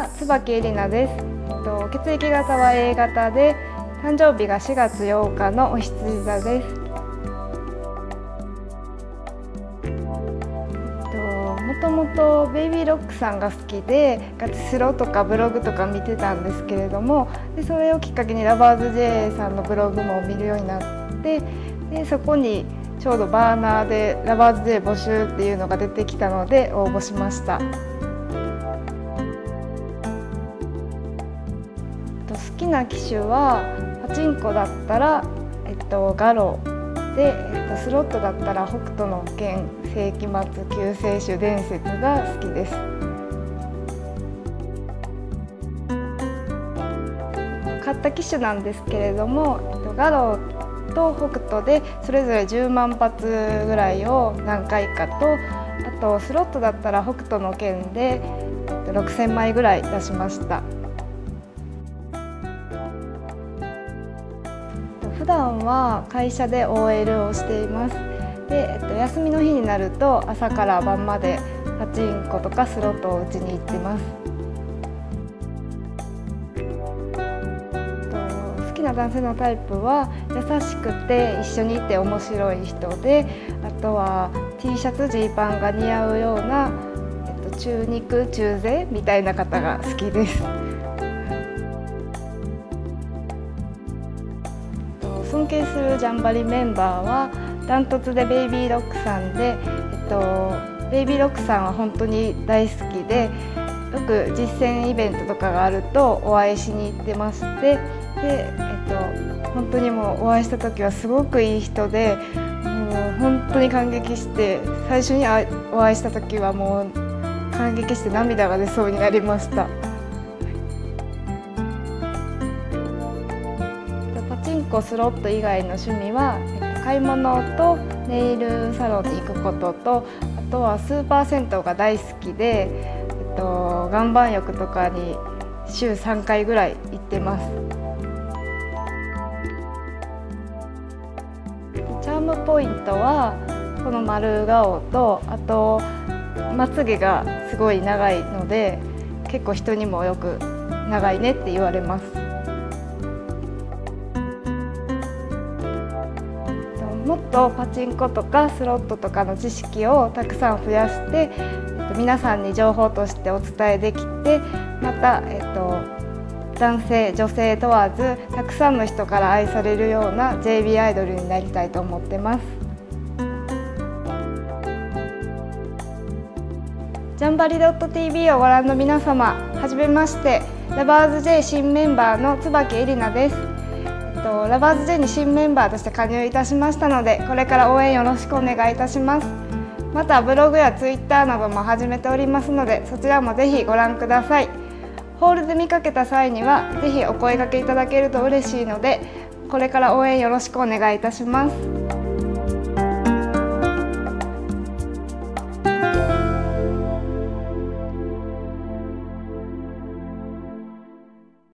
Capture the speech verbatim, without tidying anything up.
は椿絵里奈です。血液型は エー 型で、誕生日がしがつようかのお羊座です。もともとベイビーロックさんが好きで、ガチスロとかブログとか見てたんですけれども、でそれをきっかけにラバーズ J さんのブログも見るようになって、でそこにちょうどバーナーでラバーズ J 募集っていうのが出てきたので応募しました。好きな機種はパチンコだったら、えっと、ガロで、えっと、スロットだったら北斗の拳、世紀末、救世主伝説が好きです。買った機種なんですけれども、えっと、ガロと北斗でそれぞれじゅうまん発ぐらいを何回かと、あとスロットだったら北斗の拳で、えっと、ろくせんまいぐらい出しました。普段は会社で オーエル をしています。で、えっと、休みの日になると朝から晩までパチンコとかスロットを打ちに行ってます。好きな男性のタイプは優しくて一緒にいて面白い人で、あとは T シャツ、ジーパンが似合うような、えっと、中肉中背みたいな方が好きです。尊敬するジャンバリメンバーはダントツでベイビーロックさんで、えっと、ベイビーロックさんは本当に大好きで、よく実践イベントとかがあるとお会いしに行ってまして、で、えっと、本当にもうお会いした時はすごくいい人で、もう本当に感激して、最初にお会いした時はもう感激して涙が出そうになりました。パチンコ、スロット以外の趣味は、えっと、買い物とネイルサロンに行くことと、あとはスーパー銭湯が大好きで、えっと、岩盤浴とかに週さんかいぐらい行ってます。チャームポイントはこの丸顔と、あとまつげがすごい長いので、結構人にもよく長いねって言われます。もっとパチンコとかスロットとかの知識をたくさん増やして、えっと、皆さんに情報としてお伝えできて、また、えっと、男性女性問わずたくさんの人から愛されるような ジェイビー アイドルになりたいと思ってます。ジャンバリ .tv をご覧の皆様、はじめまして。ラバーズ J 新メンバーの椿絵里奈です。ラバーズ J に新メンバーとして加入いたしましたので、これから応援よろしくお願いいたします。またブログやツイッターなども始めておりますので、そちらもぜひご覧ください。ホールで見かけた際にはぜひお声掛けいただけると嬉しいので、これから応援よろしくお願いいたします。